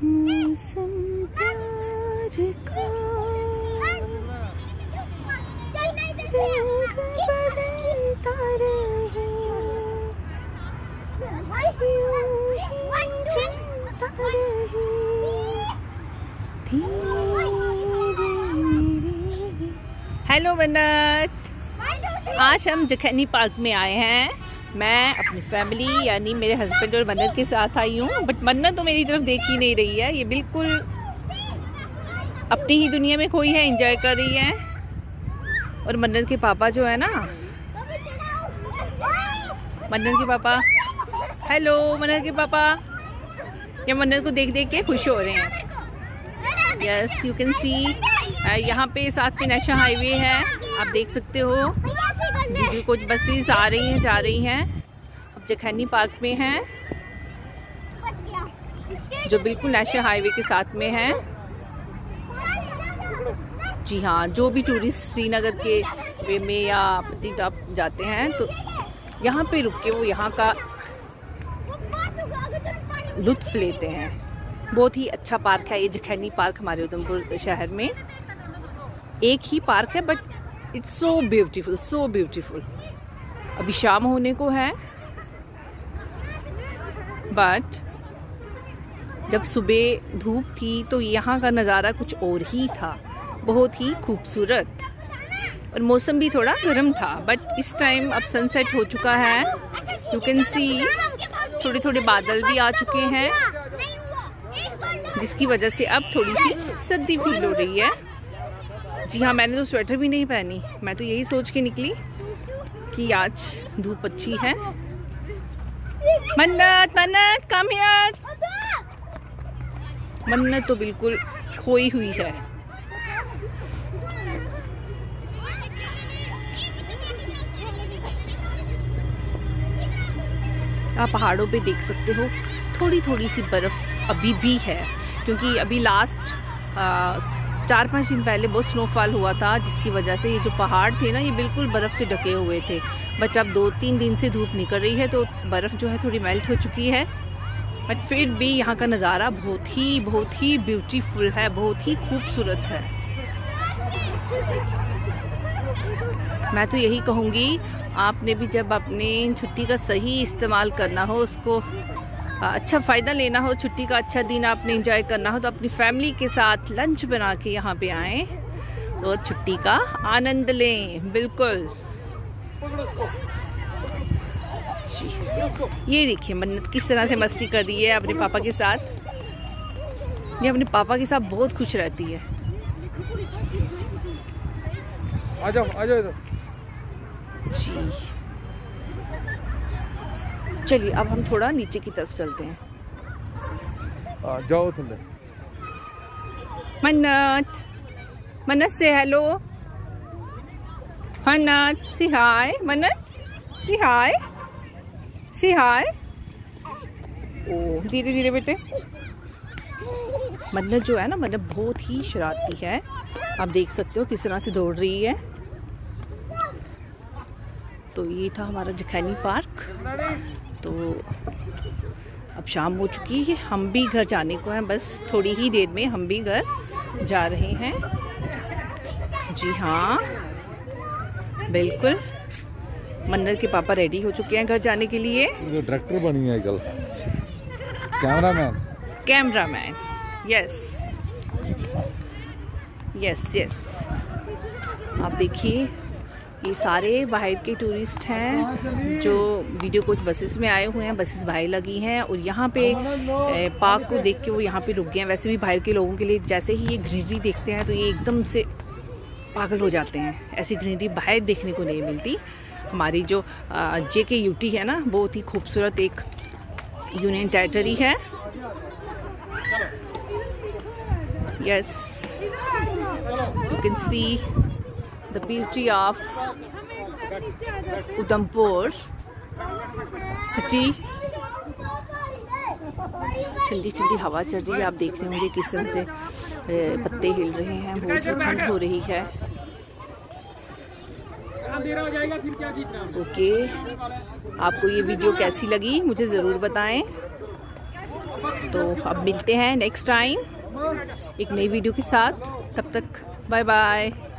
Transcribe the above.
मौसम प्यार का रंग बदलता रहे, यूं ही चलता रहे धीरे धीरे। हेलो मन्नत, आज हम जखैनी पार्क में आए हैं। मैं अपनी फैमिली यानी मेरे हस्बैंड और मन्नत के साथ आई हूँ, बट मन्नत तो मेरी तरफ देख ही नहीं रही है। ये बिल्कुल अपनी ही दुनिया में खोई है, एंजॉय कर रही है। और मन्नत के पापा जो है ना, मन्नत के पापा, हेलो मन्नत के पापा, ये मन्नत को देख देख के खुश हो रहे हैं। यस, यू कैन सी यहाँ पे साथ में नेशनल हाईवे है, आप देख सकते हो। वीडियो कुछ बसेस आ रही हैं, जा रही हैं। अब जखैनी पार्क में हैं, जो बिल्कुल नेशनल हाईवे के साथ में है। जी हाँ, जो भी टूरिस्ट श्रीनगर के वे में या पत्नीटॉप जाते हैं तो यहाँ पे रुक के वो यहाँ का लुत्फ लेते हैं। बहुत ही अच्छा पार्क है ये जखैनी पार्क, हमारे उधमपुर शहर में एक ही पार्क है, but it's so beautiful, so beautiful. अभी शाम होने को है, बट जब सुबह धूप थी तो यहाँ का नज़ारा कुछ और ही था, बहुत ही खूबसूरत। और मौसम भी थोड़ा गर्म था, बट इस टाइम अब सनसेट हो चुका है। यू कैन सी थोड़े थोड़े बादल भी आ चुके हैं, जिसकी वजह से अब थोड़ी सी सर्दी फील हो रही है। जी हाँ, मैंने तो स्वेटर भी नहीं पहनी, मैं तो यही सोच के निकली कि आज धूप अच्छी है। मन्नत, मन्नत कम हियर। मन्नत तो बिल्कुल खोई हुई है। आप पहाड़ों पे देख सकते हो थोड़ी थोड़ी सी बर्फ अभी भी है, क्योंकि अभी लास्ट 4-5 दिन पहले बहुत स्नोफॉल हुआ था, जिसकी वजह से ये जो पहाड़ थे ना, ये बिल्कुल बर्फ़ से ढके हुए थे। बट अब 2-3 दिन से धूप निकल रही है तो बर्फ़ जो है थोड़ी मेल्ट हो चुकी है। बट फिर भी यहाँ का नज़ारा बहुत ही ब्यूटीफुल है, बहुत ही खूबसूरत है। मैं तो यही कहूँगी, आपने भी जब अपने छुट्टी का सही इस्तेमाल करना हो, उसको अच्छा फ़ायदा लेना हो, छुट्टी का अच्छा दिन आपने एंजॉय करना हो, तो अपनी फैमिली के साथ लंच बना के यहाँ पे आएँ और छुट्टी का आनंद लें। बिल्कुल जी, ये देखिए मन्नत किस तरह से मस्ती कर रही है अपने पापा के साथ। ये अपने पापा के साथ बहुत खुश रहती है। आ जाओ इधर। जी चलिए, अब हम थोड़ा नीचे की तरफ चलते हैं। जाओ थल्ले। मन्नत, मन्नत से हेलो। मन्नत सी हाय। मन्नत सी हाय, सी हाय। ओ धीरे धीरे बेटे। मन्नत जो है ना, मन्नत बहुत ही शरारती है। आप देख सकते हो किस तरह से दौड़ रही है। तो ये था हमारा जखैनी पार्क। तो अब शाम हो चुकी है, हम भी घर जाने को हैं, बस थोड़ी ही देर में हम भी घर जा रहे हैं। जी हाँ बिल्कुल, मन्नत के पापा रेडी हो चुके हैं घर जाने के लिए। डायरेक्टर बनी है कल, cameraman. Cameraman, yes yes yes. आप देखिए, ये सारे बाहर के टूरिस्ट हैं जो वीडियो कुछ बसेस में आए हुए हैं। बसेस बाहर लगी हैं और यहाँ पे पार्क को देख के वो यहाँ पे रुक गए हैं। वैसे भी बाहर के लोगों के लिए जैसे ही ये ग्रीनरी देखते हैं तो ये एकदम से पागल हो जाते हैं। ऐसी ग्रीनरी बाहर देखने को नहीं मिलती। हमारी जो JKUT है ना, बहुत ही खूबसूरत एक यूनियन टेरिटरी है। Yes, you can see the beauty of Udhampur city। ठंडी ठंडी हवा चल रही है, आप देख रहे होंगे किस तरह से पत्ते हिल रहे हैं, बहुत ही ठंड हो रही है। ओके, आपको ये वीडियो कैसी लगी मुझे ज़रूर बताएं। तो अब मिलते हैं नेक्स्ट टाइम एक नई वीडियो के साथ, तब तक बाय बाय।